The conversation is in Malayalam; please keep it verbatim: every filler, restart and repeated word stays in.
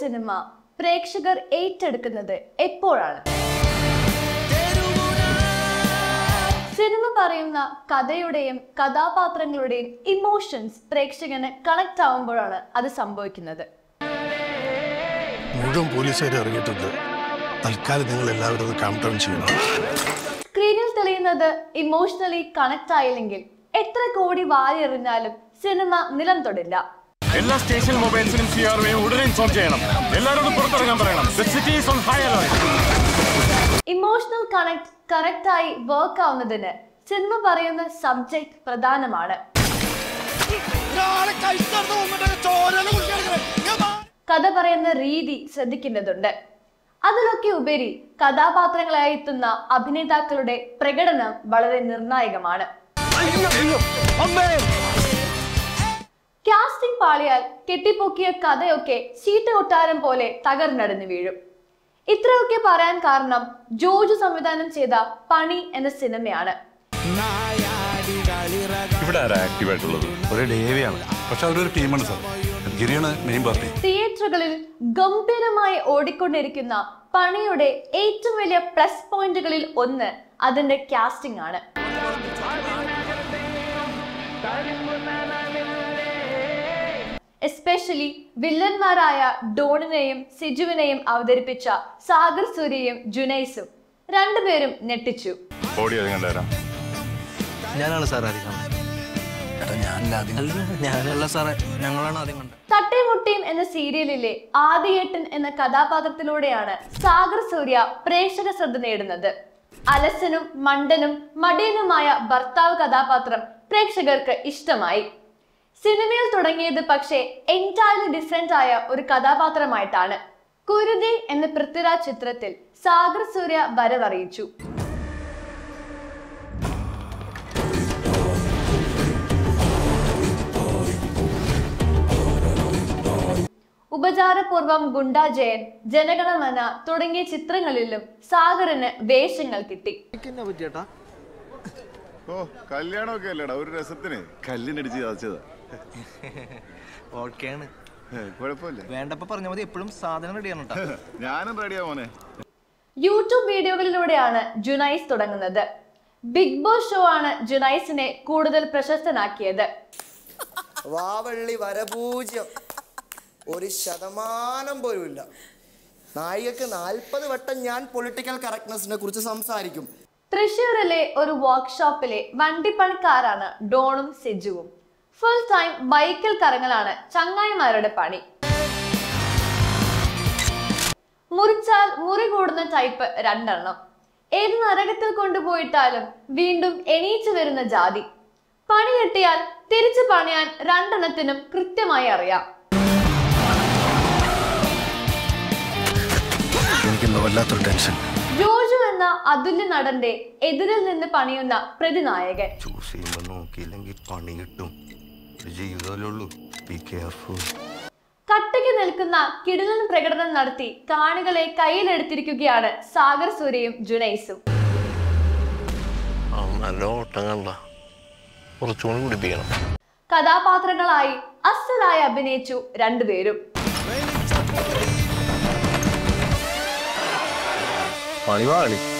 സിനിമ പ്രേക്ഷകർ ഏറ്റെടുക്കുന്നത് എപ്പോഴാണ്? സിനിമ പറയുന്ന കഥയുടെയും കഥാപാത്രങ്ങളുടെയും ഇമോഷൻസ് പ്രേക്ഷകന് കണക്ട് ആവുമ്പോഴാണ് അത് സംഭവിക്കുന്നത്. മുഴുവൻ പോലീസുകാർ ഇറങ്ങിയിട്ടുണ്ട്. തൽക്കാലം നിങ്ങൾ എല്ലാവരും ഒന്ന് കാം ഡൗൺ ചെയ്യണം. സ്ക്രീനിൽ തെളിയുന്നത് ഇമോഷണലി കണക്ട് ആയില്ലെങ്കിൽ എത്ര കോടി വാരി എറിഞ്ഞാലും സിനിമ നിലം തൊടില്ല. എല്ലാ സ്റ്റേഷൻ മൊബൈൽസിനും സിആർഒയും ഉടനെ ഇൻഫോം ചെയ്യണം. എല്ലാവരോടും പുറത്തിറങ്ങാൻ പറയണം. The city is on high alert. Emotional connect correct ആയി വർക്ക് ആവുന്നതിന് സിനിമ പറയുന്ന സബ്ജക്ട് പ്രധാനമാണ്. കഥ പറയുന്ന രീതി ശ്രദ്ധിക്കേണ്ടതുണ്ട്. അതിലൊക്കെ ഉപരി കഥാപാത്രങ്ങളായി എത്തുന്ന അഭിനേതാക്കളുടെ പ്രകടനം വളരെ നിർണായകമാണ്. കാസ്റ്റിംഗ് പാളിയാൽ കെട്ടിപ്പൊക്കിയ കഥയൊക്കെ ചീട്ട കൊട്ടാരം പോലെ തകർന്നടിഞ്ഞു വീഴും. ഇത്രയൊക്കെ പറയാൻ കാരണം ജോജു സംവിധാനം ചെയ്ത പണി എന്ന സിനിമയാണ്. തിയേറ്ററുകളിൽ ഗംഭീരമായി ഓടിക്കൊണ്ടിരിക്കുന്ന പണിയുടെ ഏറ്റവും വലിയ പ്ലസ് പോയിന്റുകളിൽ ഒന്ന് അതിന്റെ കാസ്റ്റിംഗ് ആണ്. എസ്പെഷ്യലി വില്ലന്മാരായ ഡോണിനെയും സിജുവിനെയും അവതരിപ്പിച്ച സാഗർ സൂര്യയും ജുനൈസും രണ്ടുപേരും ഞെട്ടിച്ചു. തട്ടിമുട്ടിയും എന്ന സീരിയലിലെ ആദിയേട്ടൻ എന്ന കഥാപാത്രത്തിലൂടെയാണ് സാഗർ സൂര്യ പ്രേക്ഷക ശ്രദ്ധ നേടുന്നത്. അലസനും മണ്ടനും മടിയനുമായ ഭർത്താവ് കഥാപാത്രം പ്രേക്ഷകർക്ക് ഇഷ്ടമായി. സിനിമയിൽ തുടങ്ങിയത് പക്ഷേ എൻറ്റയർലി ഡിഫറെന്റ് ആയ ഒരു കഥാപാത്രമായിട്ടാണ്. കുരുതി എന്ന പൃഥ്വിരാജ് ചിത്രത്തിൽ സാഗർ സൂര്യ വരവറിയിച്ചു. ഉപചാരപൂർവം ഗുണ്ടാ ജയൻ, ജനഗണമന തുടങ്ങിയ ചിത്രങ്ങളിലും സാഗറിന് വേഷങ്ങൾ കിട്ടി. ഓ കല്യാണമൊക്കെ അല്ലേടാ ഒരു രസത്തിന് കല്ലിനടിച്ച് ചതച്ചതാ. വേണ്ടപ്പോ പറഞ്ഞ മതി. എപ്പോഴും സാധനം റെഡിയാണ്. ഞാനും റെഡിയാ മോനെ. യൂട്യൂബ് വീഡിയോകളിലൂടെയാണ് ജുനൈസ് തുടങ്ങുന്നത്. ബിഗ് ബോസ് ഷോ ആണ് ജുനൈസിനെ കൂടുതൽ പ്രശസ്തനാക്കിയത്. വാവള്ളി വരപൂജ്യം ഒരു ശതമാനം പോലും ഇല്ല. നായികക്ക് നാൽപ്പത് വട്ടം ഞാൻ പൊളിറ്റിക്കൽ കറക്റ്റ്നെസിനെ കുറിച്ച് സംസാരിക്കും. തൃശ്ശൂരിലെ ഒരു വർക്ക്ഷോപ്പിലെ വണ്ടിപ്പണിക്കാരാണ് ഡോണും സിജുവും. ഫുൾ ടൈം ബൈക്കിൽ കറങ്ങലാണ് ചങ്ങായിമാരുടെ പണി. മുറിച്ചാൽ മുറി കൂടുന്ന ടൈപ്പ് രണ്ടെണ്ണം. ഏത് നരകത്തിൽ കൊണ്ടുപോയിട്ടാലും വീണ്ടും എണീച്ചു വരുന്ന ജാതി. പണി കിട്ടിയാൽ തിരിച്ചു പണിയാൻ രണ്ടെണ്ണത്തിനും കൃത്യമായി അറിയാം. ജോജു എന്ന അതുല്യ നടന്റെ എതിരിൽ നിന്ന് പണിയുന്ന പ്രതിനായകൻ. കട്ടയ്ക്ക് നിൽക്കുന്ന കിടിലൻ പ്രകടനം നടത്തി കാണികളെ കയ്യിലെടുത്തിരിക്കുകയാണ് സാഗർ സൂര്യയും ജുനൈസും. കഥാപാത്രങ്ങളായി അസലായി അഭിനയിച്ചു രണ്ടുപേരും. പണിവാളി